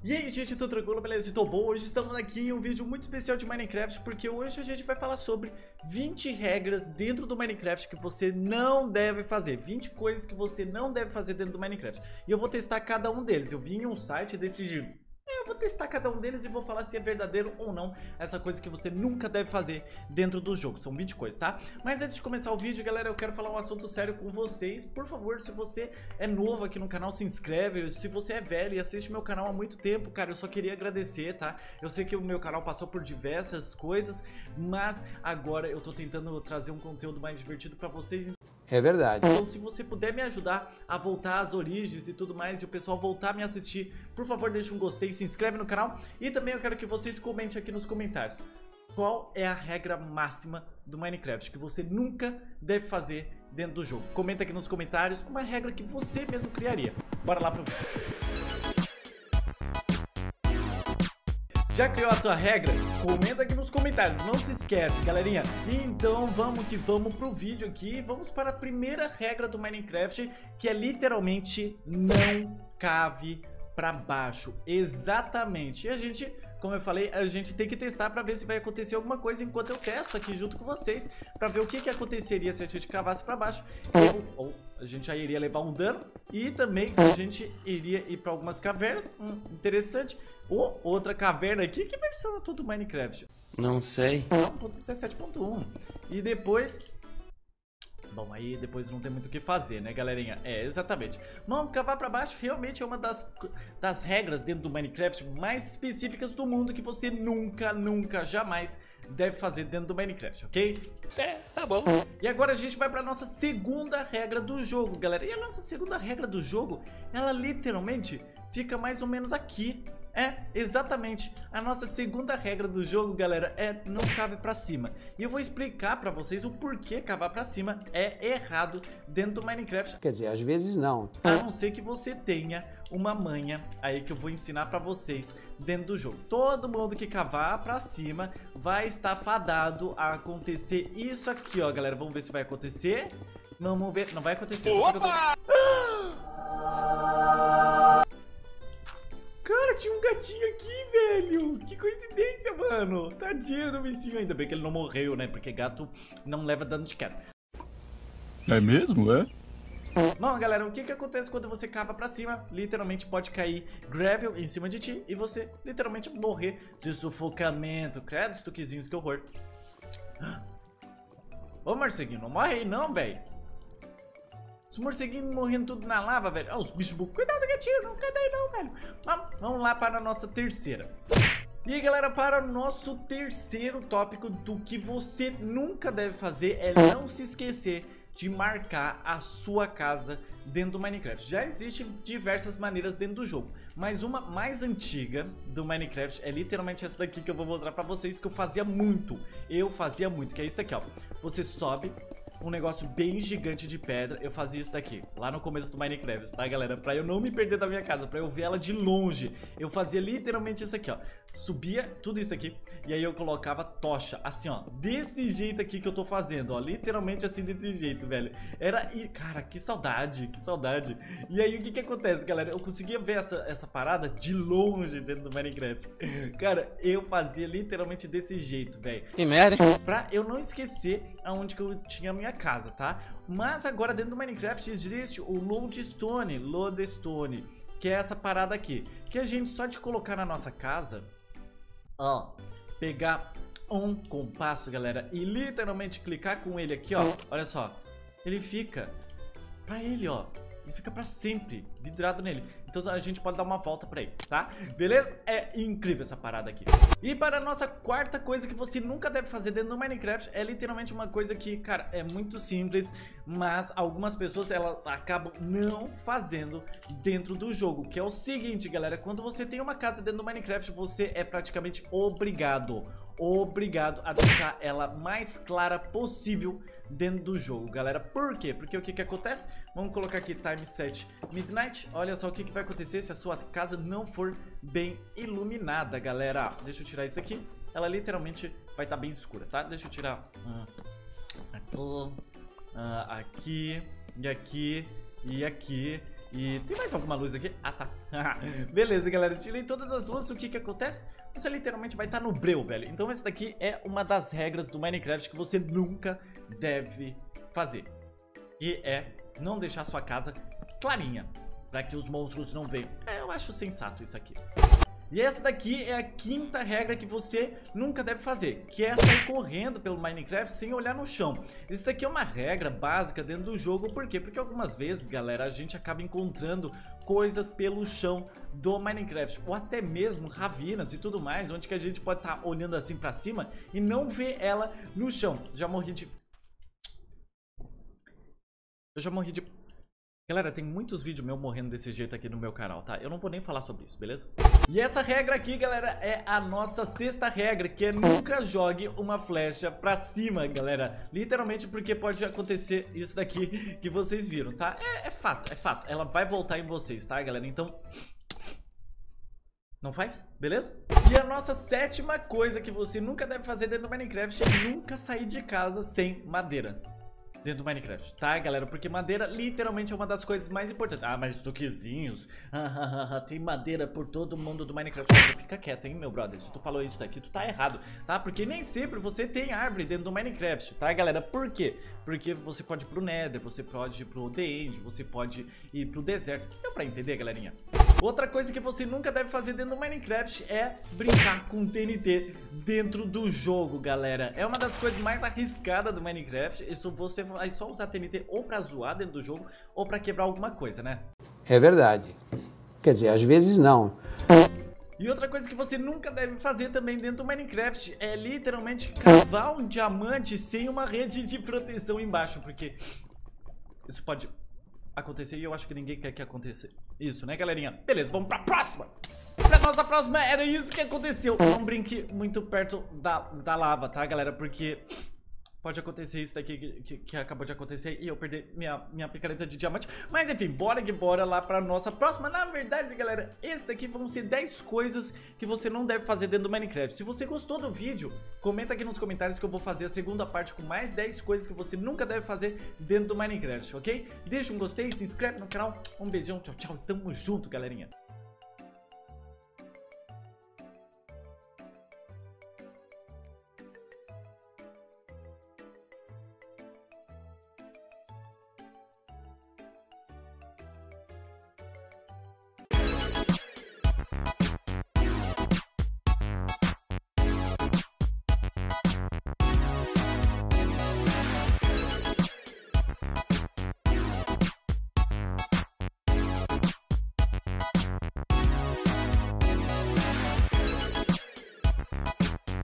E aí, gente, tudo tranquilo? Beleza? Tô bom? Hoje estamos aqui em um vídeo muito especial de Minecraft, porque hoje a gente vai falar sobre 20 regras dentro do Minecraft que você não deve fazer. 20 coisas que você não deve fazer dentro do Minecraft. E eu vou testar cada um deles. Eu vim em um site e decidi... Eu vou testar cada um deles e vou falar se é verdadeiro ou não essa coisa que você nunca deve fazer dentro do jogo. São 20 coisas, tá? Mas antes de começar o vídeo, galera, eu quero falar um assunto sério com vocês. Por favor, se você é novo aqui no canal, se inscreve. Se você é velho e assiste meu canal há muito tempo, cara, eu só queria agradecer, tá? Eu sei que o meu canal passou por diversas coisas, mas agora eu tô tentando trazer um conteúdo mais divertido pra vocês. É verdade. Então, se você puder me ajudar a voltar às origens e tudo mais, e o pessoal voltar a me assistir, por favor, deixa um gostei, se inscreve no canal. E também eu quero que vocês comentem aqui nos comentários qual é a regra máxima do Minecraft que você nunca deve fazer dentro do jogo. Comenta aqui nos comentários uma regra que você mesmo criaria. Bora lá pro vídeo. Já criou a sua regra? Comenta aqui nos comentários, não se esquece, galerinha. Então vamos que vamos pro vídeo aqui. Vamos para a primeira regra do Minecraft, que é literalmente não cave pra baixo. Exatamente. E a gente, como eu falei, a gente tem que testar pra ver se vai acontecer alguma coisa enquanto eu testo aqui junto com vocês, pra ver o que aconteceria se a gente cavasse pra baixo. Ou a gente já iria levar um dano e também a gente iria ir pra algumas cavernas. Interessante. Ou outra caverna aqui. Que versão é tudo do Minecraft? Não sei. 1.17.1. E depois... Bom, aí depois não tem muito o que fazer, né, galerinha? É, exatamente. Bom, cavar pra baixo realmente é uma das regras dentro do Minecraft mais específicas do mundo que você nunca, jamais deve fazer dentro do Minecraft, ok? É, tá bom. E agora a gente vai pra nossa segunda regra do jogo, galera. E a nossa segunda regra do jogo, ela literalmente fica mais ou menos aqui. É, exatamente. A nossa segunda regra do jogo, galera, é não cave pra cima. E eu vou explicar pra vocês o porquê cavar pra cima é errado dentro do Minecraft. Quer dizer, às vezes não. A não ser que você tenha uma manha aí que eu vou ensinar pra vocês dentro do jogo. Todo mundo que cavar pra cima vai estar fadado a acontecer isso aqui, ó, galera. Vamos ver se vai acontecer. Vamos ver. Não vai acontecer. Opa! Cara, tinha um gatinho aqui, velho. Que coincidência, mano. Tadinho do bichinho. Ainda bem que ele não morreu, né? Porque gato não leva dano de queda. É mesmo, é? Bom, galera, o que acontece quando você cava pra cima? Literalmente pode cair gravel em cima de ti e você literalmente morrer de sufocamento. Credo, estuquezinhos, que horror. Ô, morceguinho, não morre aí não, velho. Os morceguinhos morrendo tudo na lava, velho. Ó, os bichos... Cuidado, gatinho. Não cai daí não, velho. Vamos lá para a nossa terceira. E aí, galera, para o nosso terceiro tópico do que você nunca deve fazer é não se esquecer de marcar a sua casa dentro do Minecraft. Já existem diversas maneiras dentro do jogo, mas uma mais antiga do Minecraft é literalmente essa daqui que eu vou mostrar pra vocês, que eu fazia muito. Que é isso daqui, ó. Você sobe um negócio bem gigante de pedra. Eu fazia isso daqui, lá no começo do Minecraft, tá, galera? Pra eu não me perder da minha casa, pra eu ver ela de longe. Eu fazia literalmente isso aqui, ó. Subia tudo isso aqui e aí eu colocava tocha, assim, ó. Desse jeito aqui que eu tô fazendo, ó. Literalmente assim, desse jeito, velho. Era... Cara, que saudade, que saudade. E aí, o que acontece, galera? Eu conseguia ver essa parada de longe dentro do Minecraft. Cara, eu fazia literalmente desse jeito, velho. Que merda. Pra eu não esquecer aonde que eu tinha a minha casa, tá? Mas agora dentro do Minecraft existe o Lodestone, que é essa parada aqui, que a gente só de colocar na nossa casa, ó, pegar um compasso, galera, e literalmente clicar com ele aqui, ó, olha só, ele fica pra ele, ó. Ele fica pra sempre vidrado nele. Então a gente pode dar uma volta pra ele, tá? Beleza? É incrível essa parada aqui. E para a nossa quarta coisa que você nunca deve fazer dentro do Minecraft, é literalmente uma coisa que, cara, é muito simples, mas algumas pessoas, elas acabam não fazendo dentro do jogo, que é o seguinte, galera. Quando você tem uma casa dentro do Minecraft, você é praticamente obrigado a deixar ela mais clara possível dentro do jogo, galera. Por quê? Porque o que acontece? Vamos colocar aqui time set midnight. Olha só o que vai acontecer se a sua casa não for bem iluminada, galera. Deixa eu tirar isso aqui. Ela literalmente vai estar bem escura, tá? Deixa eu tirar aqui, e aqui, e aqui, E tem mais alguma luz aqui? Ah, tá. Beleza, galera. Tirei todas as luzes. O que que acontece? Você literalmente vai estar no breu, velho. Então essa daqui é uma das regras do Minecraft que você nunca deve fazer. Que é não deixar sua casa clarinha, pra que os monstros não venham. Eu acho sensato isso aqui. E essa daqui é a quinta regra que você nunca deve fazer, que é sair correndo pelo Minecraft sem olhar no chão. Isso daqui é uma regra básica dentro do jogo, por quê? Porque algumas vezes, galera, a gente acaba encontrando coisas pelo chão do Minecraft, ou até mesmo ravinas e tudo mais, onde que a gente pode estar olhando assim pra cima e não ver ela no chão. Já morri de... Galera, tem muitos vídeos meus morrendo desse jeito aqui no meu canal, tá? Eu não vou nem falar sobre isso, beleza? E essa regra aqui, galera, é a nossa sexta regra, que é nunca jogue uma flecha pra cima, galera. Literalmente porque pode acontecer isso daqui que vocês viram, tá? É fato, é fato. Ela vai voltar em vocês, tá, galera? Então... não faz? Beleza? E a nossa sétima coisa que você nunca deve fazer dentro do Minecraft é nunca sair de casa sem madeira. Dentro do Minecraft, tá, galera? Porque madeira literalmente é uma das coisas mais importantes. Ah, mas toquezinhos. Tem madeira por todo mundo do Minecraft. Fica quieto, hein, meu brother. Se tu falou isso daqui, tu tá errado, tá? Porque nem sempre você tem árvore dentro do Minecraft, tá, galera? Por quê? Porque você pode ir pro Nether, você pode ir pro The End, você pode ir pro deserto. Deu pra entender, galerinha? Outra coisa que você nunca deve fazer dentro do Minecraft é brincar com TNT dentro do jogo, galera. É uma das coisas mais arriscadas do Minecraft. Isso você vai só usar TNT ou pra zoar dentro do jogo ou pra quebrar alguma coisa, né? É verdade. Quer dizer, às vezes não. E outra coisa que você nunca deve fazer também dentro do Minecraft é literalmente cavar um diamante sem uma rede de proteção embaixo, porque isso pode acontecer e eu acho que ninguém quer que aconteça isso, né, galerinha? Beleza, vamos pra próxima! Pra nossa próxima, era isso que aconteceu. Não brinque muito perto da lava, tá, galera? Porque pode acontecer isso daqui que acabou de acontecer e eu perder minha picareta de diamante. Mas enfim, bora que bora lá pra nossa próxima. Na verdade, galera, esse daqui vão ser 10 coisas que você não deve fazer dentro do Minecraft. Se você gostou do vídeo, comenta aqui nos comentários que eu vou fazer a segunda parte com mais 10 coisas que você nunca deve fazer dentro do Minecraft, ok? Deixa um gostei, se inscreve no canal. Um beijão, tchau, tchau. Tamo junto, galerinha.